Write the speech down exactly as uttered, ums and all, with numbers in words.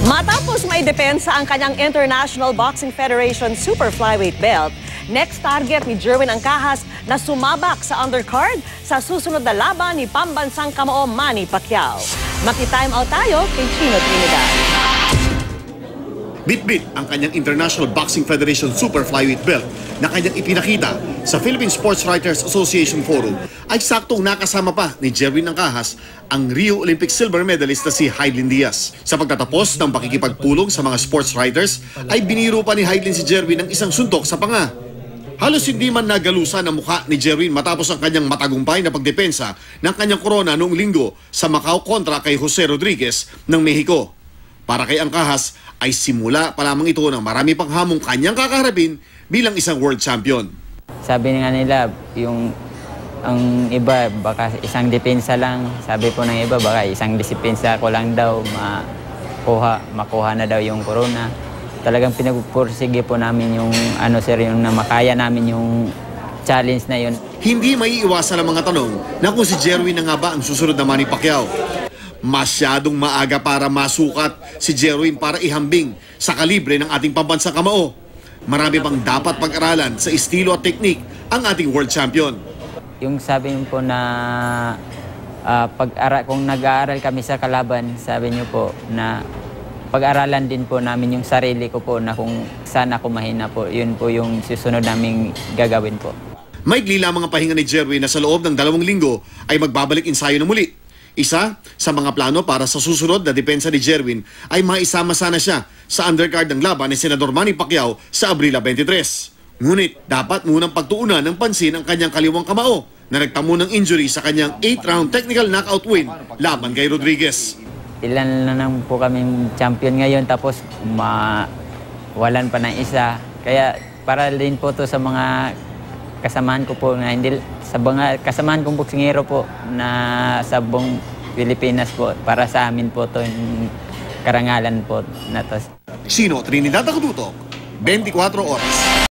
Matapos maidepensa ang kanyang International Boxing Federation Super Flyweight belt, next target ni Jerwin Angkahas na sumabak sa undercard sa susunod na laban ni pambansang kamao Manny Pacquiao. Maki-time out tayo kay Chino Trinidad. Bit-bit ang kanyang International Boxing Federation Super Flyweight belt na kanyang ipinakita sa Philippine Sports Writers Association Forum ay saktong nakasama pa ni Jerwin Angkahas ang Rio Olympic silver medalist na si Hidlin Diaz. Sa pagtatapos ng pakikipagpulong sa mga sports writers ay biniro pa ni Hidlin si Jerwin ng isang suntok sa panga. Halos hindi man nagalusan ang mukha ni Jerwin matapos ang kanyang matagumpay na pagdepensa ng kanyang korona noong linggo sa Macau kontra kay Jose Rodriguez ng Mexico. Para kay Angkahas ay simula pa lamang ito ng marami pang hamong kanyang kakaharapin bilang isang world champion. Sabi nga nila, yung ang iba baka isang depensa lang. Sabi po ng iba baka isang disipensa ko lang daw makuha, makuha na daw yung corona. Talagang pinagpursige po namin yung ano sir, yung na makaya namin yung challenge na yun. Hindi maiiwasan ang mga tanong na kung si Jerwin na nga ba ang susunod na Manny Pacquiao. Masyadong maaga para masukat si Jerwin para ihambing sa kalibre ng ating pambansang kamao. Marami pang dapat pag-aralan sa estilo at teknik ang ating world champion. Yung sabi niyo po na uh, pag-ara kung nag-aaral kami sa kalaban, sabi niyo po na pag-aralan din po namin yung sarili ko po na kung saan ako mahina po. Yun po yung susunod naming gagawin po. Maigli lamang ang pahinga ni Jerwin na sa loob ng dalawang linggo ay magbabalik ensayo na muli. Isa sa mga plano para sa susunod na depensa ni Jerwin ay maisama sana siya sa undercard ng laban ni Senador Manny Pacquiao sa Abril twenty-three. Ngunit dapat munang pagtuunan ng pansin ang kanyang kaliwang kamao na nagtamo ng injury sa kanyang eighth round technical knockout win laban kay Rodriguez. Ilan na lang po kaming champion ngayon tapos mawalan pa ng isa. Kaya para din po to sa mga kasamahan ko po na hindi sa mga kasamahan kong boksingero po na sa buong Pilipinas po, para sa amin po to yung karangalan po na to. Chino Trinidad, Tutok, twenty-four oras.